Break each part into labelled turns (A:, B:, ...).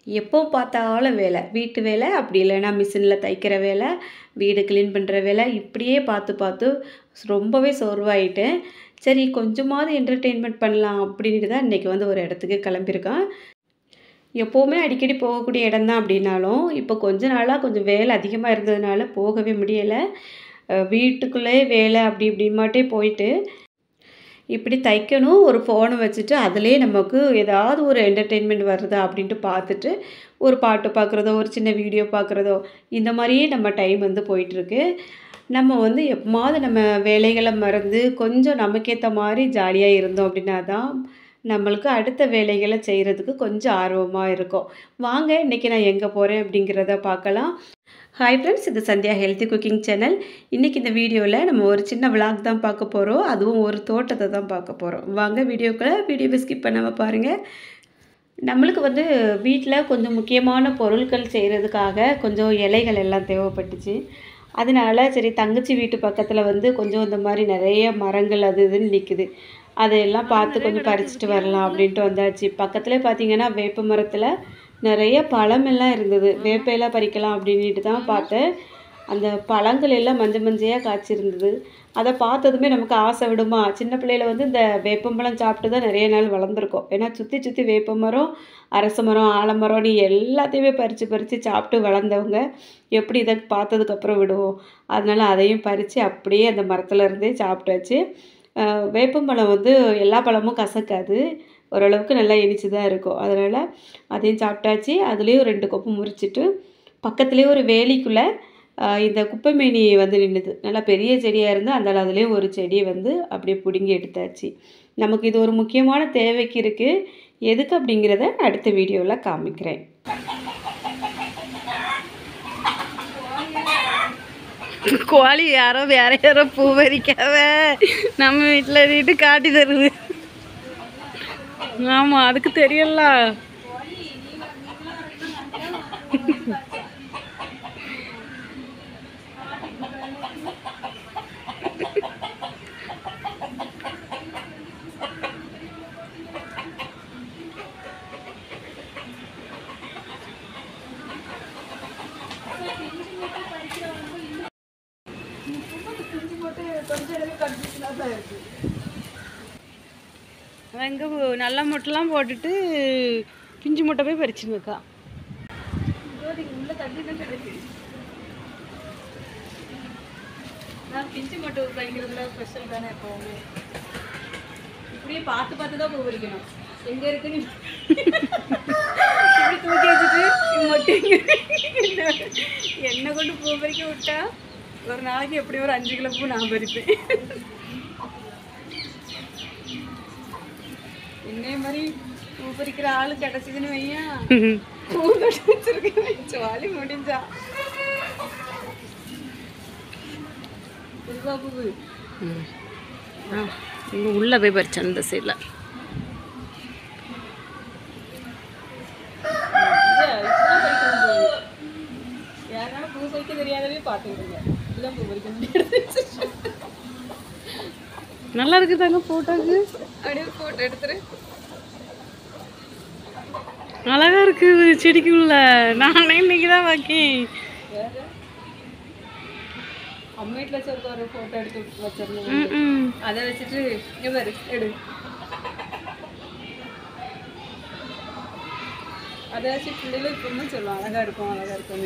A: எப்போ பார்த்தாலும் வேலை. வீட்டு வேலை, அப்படி இல்லைன்னா மிஷின்ல தைக்கிற வேலை, வீடு கிளீன் பண்ணுற வேலை, இப்படியே பார்த்து பார்த்து ரொம்பவே சோர்வாயிட்டேன். சரி கொஞ்சமாவது என்டர்டெயின்மெண்ட் பண்ணலாம் அப்படின்ட்டு தான் இன்றைக்கி வந்து ஒரு இடத்துக்கு கிளம்பியிருக்கேன். எப்போவுமே அடிக்கடி போகக்கூடிய இடம் தான் அப்படின்னாலும், இப்போ கொஞ்ச நாளாக கொஞ்சம் வேலை அதிகமாக இருந்ததுனால போகவே முடியலை. வீட்டுக்குள்ளேயே வேலை அப்படி இப்படிமாட்டே போயிட்டு இப்படி தைக்கணும். ஒரு ஃபோனை வச்சுட்டு அதிலேயே நமக்கு ஏதாவது ஒரு என்டர்டெயின்மெண்ட் வருதா அப்படின்ட்டு பார்த்துட்டு, ஒரு பாட்டு பார்க்குறதோ, ஒரு சின்ன வீடியோ பார்க்குறதோ, இந்த மாதிரியே நம்ம டைம் வந்து போயிட்டுருக்கு. நம்ம வந்து எப்போமாவது நம்ம வேலைகள மறந்து கொஞ்சம் நமக்கேத்த மாரி ஜாலியா இருந்தோம் அப்படின்னா தான், நம்மளுக்கு அடுத்த வேலைகள செய்றதுக்கு கொஞ்சம் ஆர்வமா இருக்கும். வாங்க இன்னைக்கு நான் எங்க போறேன் அப்படிங்கிறத பார்க்கலாம். ஹாய் ஃப்ரெண்ட்ஸ், இது சந்தியா ஹெல்த்தி குக்கிங் சேனல். இன்றைக்கி இந்த வீடியோவில் நம்ம ஒரு சின்ன விளாக் தான் பார்க்க போகிறோம். அதுவும் ஒரு தோட்டத்தை தான் பார்க்க போகிறோம். வாங்க வீடியோவை ஸ்கிப் பண்ணாமல் பாருங்கள். நம்மளுக்கு வந்து வீட்டில் கொஞ்சம் முக்கியமான பொருட்கள் செய்கிறதுக்காக கொஞ்சம் இலைகள் எல்லாம் தேவைப்பட்டுச்சு. அதனால சரி தங்கச்சி வீட்டு பக்கத்தில் வந்து கொஞ்சம் இந்த மாதிரி நிறைய மரங்கள் அது இதுன்னு நிற்குது. அதையெல்லாம் பார்த்து கொஞ்சம் பறிச்சுட்டு வரலாம் அப்படின்ட்டு வந்தாச்சு. பக்கத்துலேயே பார்த்தீங்கன்னா வேப்ப மரத்தில் நிறைய பழமெல்லாம் இருந்தது. வேப்பையெல்லாம் பறிக்கலாம் அப்படின்ட்டு தான் பார்த்தேன். அந்த பழங்கள் எல்லாம் மஞ்சள் மஞ்சையாக காய்ச்சிருந்தது. அதை பார்த்ததுமே நமக்கு ஆசை விடுமா? சின்ன பிள்ளையில வந்து இந்த வேப்பம்பழம் சாப்பிட்டு தான் நிறைய நாள் வளர்ந்துருக்கோம். ஏன்னா சுற்றி சுற்றி வேப்ப மரம், அரச மரம், ஆலமரம் நீ எல்லாத்தையுமே பறித்து பறித்து சாப்பிட்டு வளர்ந்தவங்க எப்படி இதை பார்த்ததுக்கப்புறம் விடுவோம்? அதனால் அதையும் பறித்து அப்படியே அந்த மரத்தில் இருந்தே சாப்பிட்டாச்சு. வேப்பம்பழம் வந்து எல்லா பழமும் கசக்காது. ஓரளவுக்கு நல்லா இனிச்சு தான் இருக்கும். அதனால் அதையும் சாப்பிட்டாச்சு. அதுலேயும் 2 கொப்பு முறிச்சிட்டு பக்கத்துலேயே ஒரு வேலிக்குள்ளே இந்த குப்பைமேனி வந்து நின்றுது. நல்லா பெரிய செடியாக இருந்து அதனால் அதுலேயும் ஒரு செடியை வந்து அப்படியே பிடுங்கி எடுத்தாச்சு. நமக்கு இது ஒரு முக்கியமான தேவைக்கு இருக்குது. எதுக்கு அப்படிங்கிறத அடுத்த வீடியோவில் காமிக்கிறேன்.
B: கோழி யாரோ வேற யாரோ பூ பறிக்காவ நம்ம வீட்டில் நீட்டு காட்டி தருது. ஆமாம், அதுக்கு தெரியல. வெங்க நல்ல முட்டைலாம் போட்டுட்டு பிஞ்சு முட்டை போய் பறிச்சுருக்கா.
A: பிஞ்சு மட்டும் பறிக்கிறதுல ஸ்பெஷல் தானே எப்போவுமே. இப்படியே பார்த்து பார்த்து தான் பூ பறிக்கணும். எங்கே இருக்குன்னு இப்படி தூக்கி வச்சுட்டு மட்டும் என்னை கொண்டு பூ பறிக்க விட்டா ஒரு நாளைக்கு எப்படி ஒரு 5 கிலோ பூ நான் பறிப்பேன். என்னைய மாதிரி பூ பறிக்கிற ஆளு கிடச்சிதுன்னு வையா, பூ கட்டி வச்சிருக்கேன். ஜாலி முடிஞ்சா புதுவா பூவு
B: இங்கே உள்ளே போய் பறிச்சேன் இந்த சைடில்.
A: யாருனாலும் பூ பறிக்க தெரியாதவே பார்த்துக்கிடுங்க. இதுதான் பூ பறிக்க முடியாது.
B: நல்லா இருக்குதாங்க ஃபோட்டோக்கு.
A: அப்படியே ஃபோட்டோ எடுத்துரு.
B: அழகா இருக்குது செடிக்குள்ள. நானே இன்னைக்கு தான் வாக்கேன்.
A: அம்மா வீட்டில் வச்சு ஒரு ஃபோட்டோ எடுத்து வச்சிருந்தேன். அதை வச்சுட்டு இங்கே பாரு எடு. அதை வச்சு பிள்ளைகளும் இப்பவுமே சொல்லுவோம் அழகா இருக்கும் அழகா இருக்கும்னு.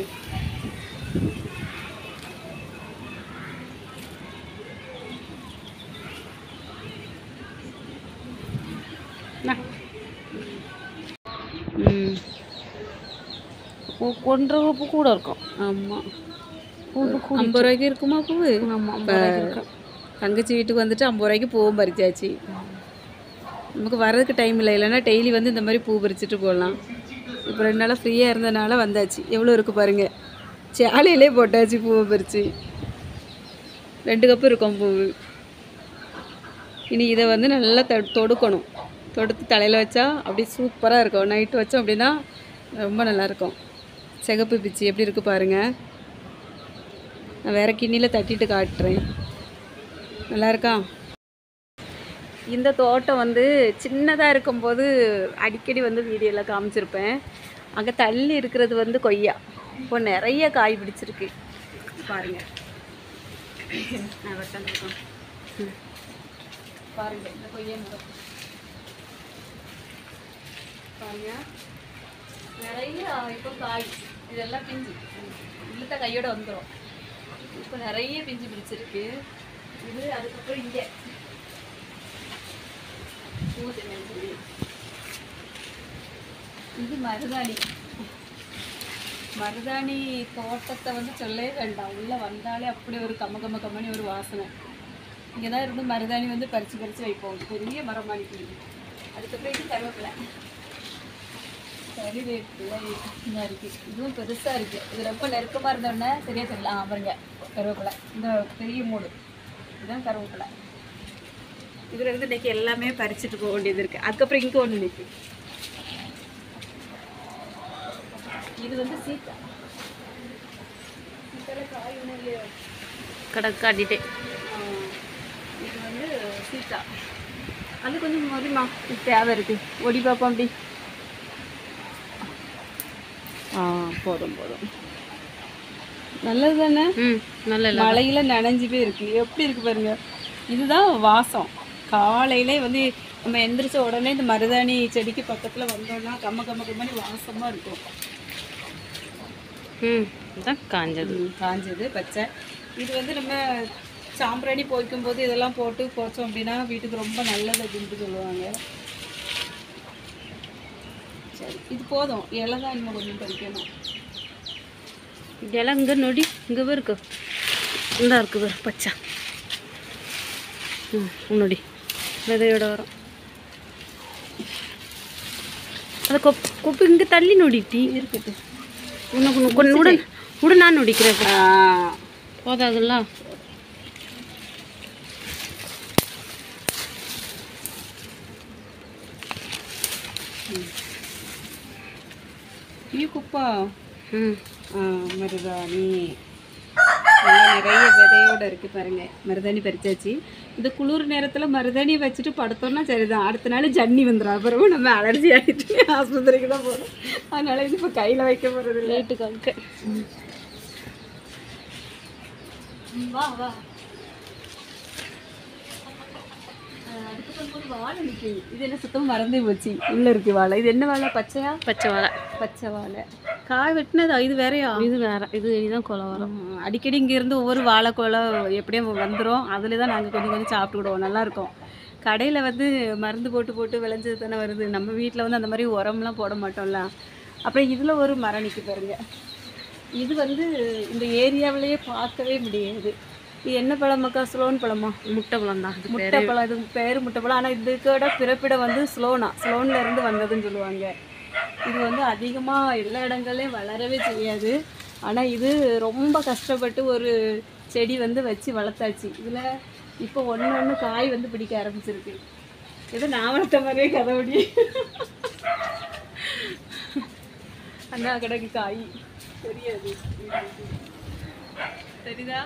B: ஒன்றரை பூ கூட இருக்கும். ஆமாம், பூ
A: 50 ரூபாய்க்கு இருக்குமா பூவு?
B: ஆமாம்,
A: தங்கச்சி வீட்டுக்கு வந்துட்டு 50 ரூபாய்க்கு பூவும் பறிச்சாச்சு. நமக்கு வர்றதுக்கு டைம் இல்லை. இல்லைன்னா டெய்லி வந்து இந்த மாதிரி பூ பறிச்சுட்டு போகலாம். இப்போ 2 நாளாக ஃப்ரீயாக இருந்ததுனால வந்தாச்சு. எவ்வளோ இருக்குது பாருங்கள். சாலையிலே போட்டாச்சு பூவை பறித்து. 2 கப்பு இருக்கும் பூ. இனி இதை வந்து நல்லா தொடுக்கணும். தொடுத்து தலையில் வச்சா அப்படியே சூப்பராக இருக்கும். நைட்டு வச்சோம் அப்படின்னா ரொம்ப நல்லாயிருக்கும். சிகப்பு பிச்சி எப்படி இருக்குது பாருங்கள். நான் வேறு கிண்ணியில் தட்டிட்டு காட்டுறேன். நல்லா இருக்கா? இந்த தோட்டம் வந்து சின்னதாக இருக்கும்போது அடிக்கடி வந்து வீடியோவில் காமிச்சிருப்பேன்.
B: அங்கே தள்ளி இருக்கிறது வந்து கொய்யா. இப்போ நிறைய காய் பிடிச்சிருக்கு பாருங்க. பாருங்க இந்த கொய்யா மரம் பாருங்க, நிறைய இப்போ காய். இதெல்லாம் பிஞ்சு இழுத்த கையோட வந்துடும். இப்போ நிறைய பிஞ்சு பிடிச்சிருக்கு இது. அதுக்கப்புறம் இங்கே இது மருதாணி. மருதாணி தோட்டத்தை வந்து சொல்லவே வேண்டாம். உள்ளே வந்தாலே அப்படி ஒரு கம்மணி ஒரு வாசனை. இங்கே தான் இருந்து மருதாணி வந்து பறித்து வைப்போம். பெரிய மரம் மாணிக்கு. அதுக்கப்புறம் இது கருவேப்பிலை. கறிவேப்பிலை இதாக இருக்குது. இதுவும் பெருசாக இருக்குது. இது ரொம்ப நெருக்கமாக இருந்தோடனே சரியாக தெரியல. பாருங்க கருவேப்பிலை, இந்த பெரிய மூடு இதுதான் கருவேப்பிலை. இதில் இருந்து இன்றைக்கி எல்லாமே பறிச்சுட்டு போக வேண்டியது இருக்குது. அதுக்கப்புறம் இங்கே ஒன்று நிற்கும். இது வந்து சீத்தா. சீத்தாவில் காய் ஒன்று கடை காட்டிட்டேன். இது வந்து சீத்தா. அது கொஞ்சம் மதிமா தேவை இருக்குது. ஒடி பார்ப்போம் அப்படி. போதும் நல்லது தானே. நல்ல மழையில நனைஞ்சு போய் இருக்கு. எப்படி இருக்கு பாருங்க. இதுதான் வாசம். காலையிலே வந்து நம்ம எந்திரிச்ச உடனே இந்த மருதாணி செடிக்கு பக்கத்தில் வந்தோம்னா கம்மனி வாசமாக இருக்கும். இதுதான் காஞ்சது பச்சை. இது வந்து நம்ம சாம்பிராணி போய்க்கும்போது இதெல்லாம் போட்டு போச்சோம் அப்படின்னா வீட்டுக்கு ரொம்ப நல்லது அப்படின்னு சொல்லுவாங்க. சரி, இது போதும். இலை தான் இன்னும் கொஞ்சம் பறிக்கணும். இலை இங்கே நொடி இங்கே இருக்கு. இந்த இருக்குது பச்சை. நொடி விதையோட வரும். அதை கொப்பு இங்கே தள்ளி நொடிட்டி இருக்குது. உட நான் நொடிக்கிறேன். போதாதுல்ல. குப்பா மருதாணி நிறைய விதையோட இருக்கு பாருங்க. மருதாணி பறிச்சாச்சு. இந்த குளிர் நேரத்தில் மருதாணியை வச்சுட்டு படுத்தோம்னா சரிதான். அடுத்த நாள் ஜன்னி வந்துடும். அப்புறமா நம்ம அலர்ஜி ஆகிட்டு ஆஸ்பத்திரிக்கு தான் போகிறோம். அதனால இது இப்போ கையில் வைக்க போகிறது லேட்டுக்காக. வா அதுக்கு வாழை நிற்குது. இது என்ன சுத்தமாக மறந்தே போச்சு. உள்ளே இருக்கு வாழை. இது என்ன வாழை? பச்சை வாழை. காய் வெட்டினதா? இது வேறையா? இது வேற. இது இதான் கொலை வரும். அடிக்கடி இங்கேருந்து ஒவ்வொரு வாழை கொலை எப்படியும் வந்துடும். அதில் தான் நாங்கள் கொஞ்சம் சாப்பிட்டுக்கிடுவோம். நல்லாயிருக்கும். கடையில் வந்து மருந்து போட்டு விளைஞ்சது தானே வருது. நம்ம வீட்டில் வந்து அந்த மாதிரி உரம்லாம் போட மாட்டோம்ல. அப்புறம் இதில் ஒரு மரம் நிற்க பாருங்க. இது வந்து இந்த ஏரியாவிலேயே பார்க்கவே முடியாது. இது என்ன பழமாக்கா? ஸ்லோன் பழமா? முட்டை பழம் தான். முட்டை பழம். இது பேர் முட்டை பழம். ஆனால் இதுக்கோட பிறப்பிடம் வந்து ஸ்லோனில் இருந்து வந்ததுன்னு சொல்லுவாங்க. இது வந்து அதிகமாக எல்லா இடங்கள்லையும் வளரவே செய்யாது. ஆனால் இது ரொம்ப கஷ்டப்பட்டு ஒரு செடி வந்து வச்சு வளர்த்தாச்சு. இதில் இப்போ ஒன்று காய் வந்து பிடிக்க ஆரம்பிச்சிருக்கு. ஏதோ நான் வளர்த்த மாதிரியே கதவுடி அண்ணா கடைக்கு காய் தெரியாது. தெரியுதா?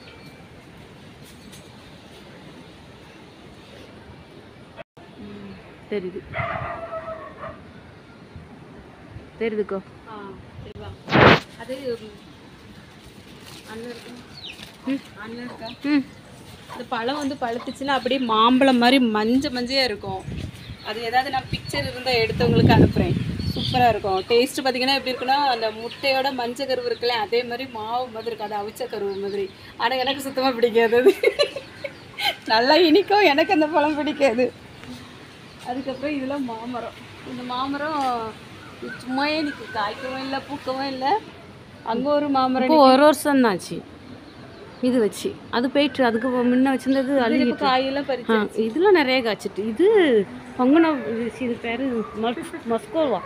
B: தெரியுதுக்கோ. சரிவா. அது அண்ணன் இருக்கா? இந்த பழம் வந்து பழுத்துச்சுன்னா அப்படியே மாம்பழம் மாதிரி மஞ்சையாக இருக்கும். அது ஏதாவது நான் பிக்சர் இருந்தால் எடுத்தவங்களுக்கு அனுப்புகிறேன். சூப்பராக இருக்கும். டேஸ்ட்டு பார்த்திங்கன்னா எப்படி இருக்குன்னா, அந்த முட்டையோட மஞ்சள் கருவு இருக்குல்ல, அதே மாதிரி மாவு மாதிரி இருக்கும். அது அவிச்ச கருவு மாதிரி. ஆனால் எனக்கு சுத்தமாக பிடிக்காது. அது நல்லா இனிக்கும். எனக்கு அந்த பழம் பிடிக்காது. அதுக்கப்புறம் இதெல்லாம் மாமரம். இந்த மாமரம் சும்மா நிற்கும். காய்க்கவும் இல்லை, பூக்கவும் இல்லை. அங்கே ஒரு மாமரம் ஒரு வருஷம் ஆச்சு இது வச்சு. அது போயிட்டு அதுக்கு முன்ன வச்சிருந்தது அழுகி காயெல்லாம் பறிச்சு. இதெல்லாம் நிறைய காய்ச்சிட்டு. இது பங்குனா இது பேர் மல்கோவா.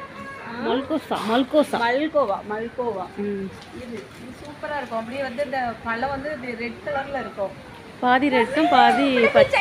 B: இது சூப்பராக இருக்கும். அப்படியே வந்து இந்த பழம் வந்து ரெட் கலரில் இருக்கும். பாதி ரெட்டும் பாதி பச்சை.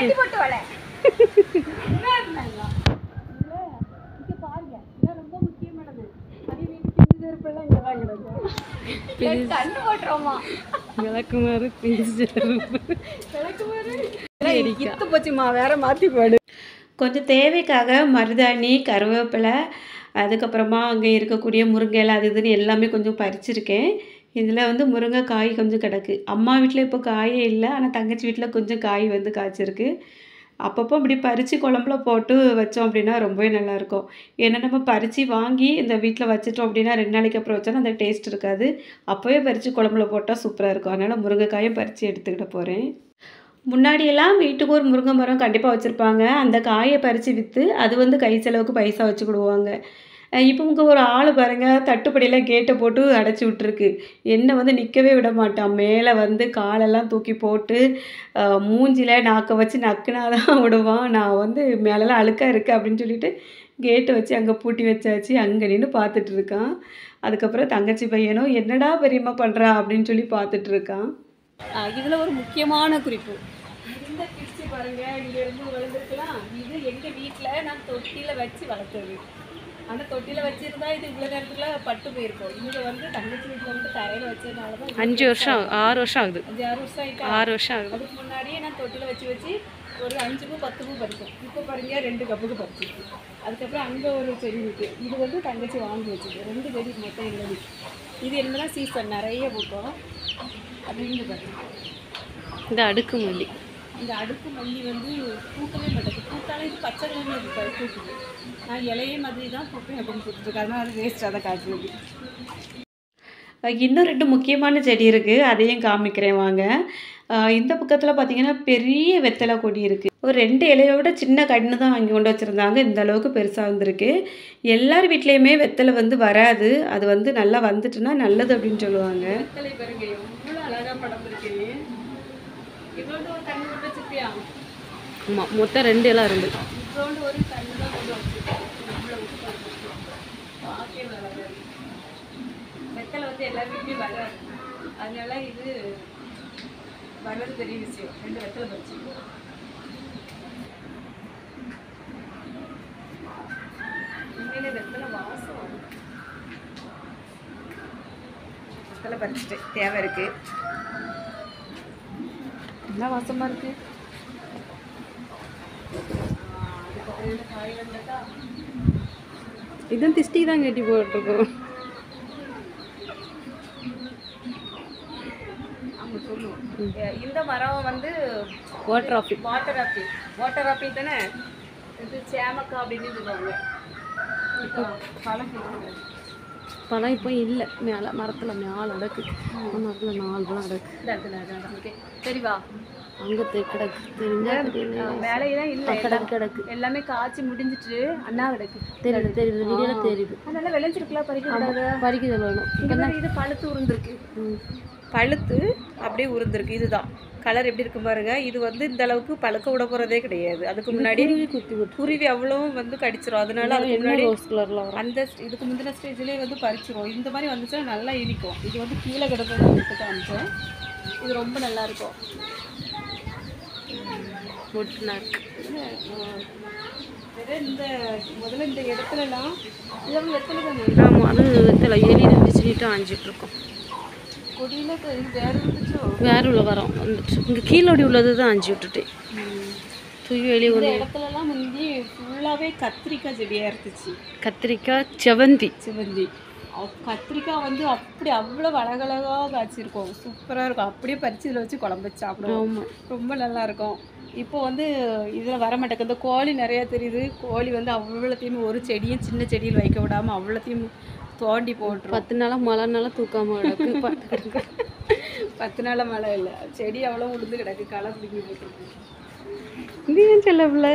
A: கொஞ்சம் தேவைக்காக மருதாணி, கருவேப்பிலை, அதுக்கப்புறமா அங்கே இருக்கக்கூடிய முருங்கை இலை அது இதுன்னு எல்லாமே கொஞ்சம் பறிச்சிருக்கேன். இதில் வந்து முருங்கைக்காய் கொஞ்சம் கிடக்கு. அம்மா வீட்டில் இப்போ காயே இல்லை. ஆனால் தங்கச்சி வீட்டில் கொஞ்சம் காய் வந்து காய்ச்சிருக்கு. அப்பப்போ இப்படி பறித்து குழம்புல போட்டு வச்சோம் அப்படின்னா ரொம்பவே நல்லாயிருக்கும். ஏன்னா நம்ம பறித்து வாங்கி இந்த வீட்டில் வச்சுட்டோம் அப்படின்னா 2 நாளைக்கு அப்புறம் வச்சாலும் அந்த டேஸ்ட் இருக்காது. அப்போவே பறித்து குழம்புல போட்டால் சூப்பராக இருக்கும். அதனால் முருங்கைக்காயும் பறித்து எடுத்துக்கிட போகிறேன். முன்னாடியெல்லாம் வீட்டுக்கு ஒரு முருங்கை மரம் கண்டிப்பாக வச்சுருப்பாங்க. அந்த காயை பறித்து விற்று அது வந்து கை செலவுக்கு பைசா வச்சுக்கிடுவாங்க. இப்போ இங்கே ஒரு ஆள் பாருங்க தட்டுப்படியில கேட்டை போட்டு அடைச்சி விட்டுருக்கு. என்ன வந்து நிற்கவே விட மாட்டான். மேலே வந்து காலெல்லாம் தூக்கி போட்டு மூஞ்சில நாக்க வச்சு நக்குனா தான் விடுவான். நான் வந்து மேலெல்லாம் அழுக்கா இருக்கு அப்படின்னு சொல்லிட்டு கேட்டை வச்சு அங்கே பூட்டி வச்சாச்சு. அங்கே நின்று பார்த்துட்டு இருக்கான். அதுக்கப்புறம் தங்கச்சி பையனும் என்னடா பெரியம்மா பண்ணுறா அப்படின்னு சொல்லி பார்த்துட்டு இருக்கான்.
B: இதில் ஒரு முக்கியமான குறிப்பு, இந்த பிடிச்சி பாருங்க, இங்கேருந்து விழுந்துருக்கலாம். இது எங்கள் வீட்டில் நான் தொட்டியில் வச்சு வளர்த்தது. அந்த தொட்டியில் வச்சுருந்தா இது இவ்வளோ நேரத்துக்குள்ள பட்டு போயிருக்கும். இங்கே வந்து தங்கச்சி வீட்டில் வந்து தரையில் வச்சதுனால தான்
A: 5 வருஷம் 6 வருஷம் ஆகுது.
B: 5-6 வருஷம் ஆகிட்டு
A: 6 வருஷம் ஆகுது.
B: அதுக்கு முன்னாடியே நான் தொட்டியில் வச்சு வச்சு ஒரு 5 பூ 10 பூ பறிக்கும். இப்போ பாருங்க 2 கப்புக்கு பறிச்சிருக்கு. அதுக்கப்புறம் அங்கே ஒரு செடி இருக்குது. இது வந்து தங்கச்சி வாங்கி வச்சுது. 2 செடி மொத்தம் இல்லை. இது என்னன்னா சீசன் நிறைய பூக்கும் அப்படின்னு பாருங்க.
A: இந்த அடுக்கு மல்லி,
B: இந்த அடுக்கு மல்லி வந்து பூக்கவே மாட்டேங்குது. பூத்தாலும் இது பச்சை கலரில் இருக்காது பூக்குது. நான் இலையே மாதிரி தான் பூப்பேன் அப்படின்னு கொடுத்துருக்கேன். அதனால் அது வேஸ்ட்டாக தான் காய்ச்சல்.
A: இன்னும் 2 முக்கியமான செடி இருக்குது. அதையும் காமிக்கிறேன் வாங்க. இந்த பக்கத்தில் பார்த்தீங்கன்னா பெரிய வெத்தலை கொடி இருக்குது. ஒரு 2 இலையோட சின்ன கன்று தான் வாங்கி கொண்டு வச்சுருந்தாங்க. இந்த அளவுக்கு பெருசாக வந்திருக்கு. எல்லார் வீட்லேயுமே வெத்தலை வந்து வராது. அது வந்து நல்லா வந்துட்டுனா நல்லது அப்படின்னு சொல்லுவாங்க. வெத்தலை பாருங்க எவ்வளோ அழகாக படம் இருக்கு. இவ்வளோ ஒரு கன்று கொண்டு வச்சுருப்பியா? ஆமாம், மொத்தம் 2 இலை இருந்து இவ்வளோண்டு ஒரு கன்று தான் கொண்டு வச்சுருக்கேன். பார்க்கவே நல்லா இருக்கு. வெத்தலை வந்து எல்லார் வீட்லேயும் வராது. அதனால இது வர்றது பெரிய விஷயம். 2 வெத்தலை பறிச்சிருக்கோம். உண்மையிலே வெத்தலை வாசம். வெத்தலை பறிச்சுட்டு தேவை இருக்கு. என்ன வாசமாக இருக்கு. காய் வந்தா இதுவும் திஷ்டி தான் கட்டி போட்டிருக்கோம். இந்த மரம் வந்து வாட்டர் ஆப்பிள் தானே. இது சேமக்கா அப்படின்னு சொல்லுவாங்க. பழம் இப்போ இல்லை. மேலே மரத்தில் மேலே அடக்கு. மரத்தில் 4 பழம் அடக்கு. சரிவா அங்கே கிடக்கு. வேலையெல்லாம் இல்லை. கிடக்கு எல்லாமே காய்ச்சி முடிஞ்சிட்டு அண்ணா கிடக்கு. தெரியுது வீடியோவில் தெரியுது. அதனால விளைஞ்சிருக்கலாம். பறிக்கிறது வேணும். இது பழுத்து உருந்துருக்கு. பழுத்து அப்படியே உருந்துருக்கு. இதுதான் கலர் எப்படி இருக்கு பாருங்க. இது வந்து இந்த அளவுக்கு பழுக்க விட போகிறதே கிடையாது. அதுக்கு முன்னாடி குருவி அவ்வளவும் வந்து கடிச்சிரும். அதனால அதுக்கு முன்னாடி அந்த இதுக்கு முந்தின ஸ்டேஜ்லேயே வந்து பறிச்சிரும். இந்த மாதிரி வந்துச்சுன்னா நல்லா இனிக்கும். இது வந்து கீழே கிடக்கிறத எடுத்து காமிச்சேன். இது ரொம்ப நல்லா இருக்கும். இந்த முதல்ல இந்த இடத்துலலாம் இதெல்லாம் வெத்தலை தானே. ஆமாம், அது வெத்தலை எலி இருந்துச்சுட்டு ஆஞ்சிட்டு இருக்கோம். கொடியில் இது வேறு இருந்துச்சோ. வேறு உள்ள வரோம் வந்துட்டு. இங்கே கீழோடி உள்ளது தான் ஆஞ்சி விட்டுட்டேன். தூய் வெளியே ஒரு இடத்துலலாம் முந்தி ஃபுல்லாகவே கத்திரிக்காய் செடியாக இருந்துச்சு. கத்திரிக்காய் செவந்தி கத்திரிக்காய் வந்து அப்படி அவ்வளோ அழகழகாக காய்ச்சிருக்கும். சூப்பராக இருக்கும். அப்படியே பறித்து இதில் வச்சு குழம்பு வச்சு சாப்பிடுவோம். ரொம்ப நல்லாயிருக்கும். இப்போ வந்து இதில் வர மாட்டேங்குது. இந்த கோழி நிறையா தெரியுது. கோழி வந்து அவ்வளோத்தையும் ஒரு செடியும் சின்ன செடியில் வைக்க விடாமல் அவ்வளோத்தையும் தோண்டி போட்டுரும். 10 நாளாக மழைனால தூக்காமல் கிடக்கு. 10 நாளாக மழை இல்லை. செடி அவ்வளோ உளுந்து கிடக்கு. களை பிடிங்கி போட்டுருக்கு. இது ஏன் செல்லப்பில்ல.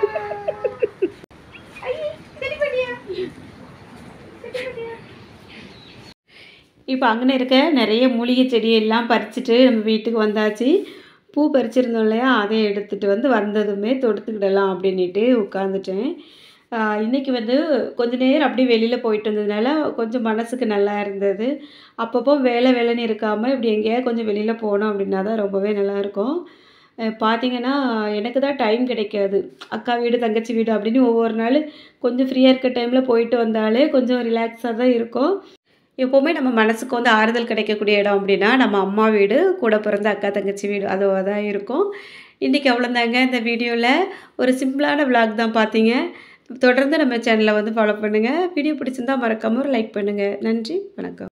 A: இப்போ அங்கே இருக்க நிறைய மூலிகை செடியெல்லாம் பறிச்சுட்டு நம்ம வீட்டுக்கு வந்தாச்சு. பூ பறிச்சிருந்தோம் இல்லையா, அதை எடுத்துகிட்டு வந்து வந்ததுமே தொடுத்துக்கிடலாம் அப்படின்ட்டு உட்காந்துட்டேன். இன்றைக்கி வந்து கொஞ்சம் நேரம் அப்படியே வெளியில் போயிட்டு வந்ததுனால கொஞ்சம் மனசுக்கு நல்லா இருந்தது. அப்பப்போ வேலைன்னு இருக்காமல் இப்படி எங்கேயாவது கொஞ்சம் வெளியில் போனோம் அப்படின்னா தான் ரொம்பவே நல்லாயிருக்கும். பார்த்திங்கன்னா எனக்கு தான் டைம் கிடைக்காது. அக்கா வீடு தங்கச்சி வீடு அப்படின்னு ஒவ்வொரு நாள் கொஞ்சம் ஃப்ரீயாக இருக்க டைமில் போயிட்டு வந்தாலே கொஞ்சம் ரிலாக்ஸாக தான் இருக்கும். எப்போவுமே நம்ம மனசுக்கு வந்து ஆறுதல் கிடைக்கக்கூடிய இடம் அப்படின்னா நம்ம அம்மா வீடு, கூட பிறந்த அக்கா தங்கச்சி வீடு அதுவாக தான் இருக்கும். இன்றைக்கி அவ்வளோதாங்க. இந்த வீடியோவில் ஒரு சிம்பிளான விளாக் தான் பார்த்தீங்க. தொடர்ந்து நம்ம சேனலை வந்து ஃபாலோ பண்ணுங்கள். வீடியோ பிடிச்சிருந்தா மறக்காம ஒரு லைக் பண்ணுங்கள். நன்றி, வணக்கம்.